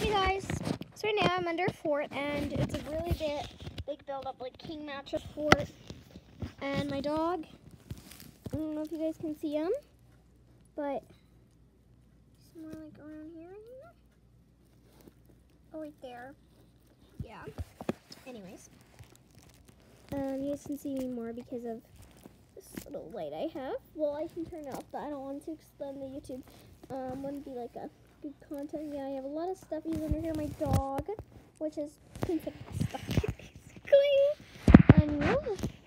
Hey guys, so right now I'm under a fort and it's a really big build up, like king mattress fort. And my dog, I don't know if you guys can see him, but he's more like around here. Oh, right there. Yeah. Anyways, you guys can see me more because of this little light I have. Well, I can turn it off, but I don't want to extend the YouTube. Wouldn't be like a good content. Yeah, I have a lot of stuff. He's under here. My dog, which is stuff basically. And yeah.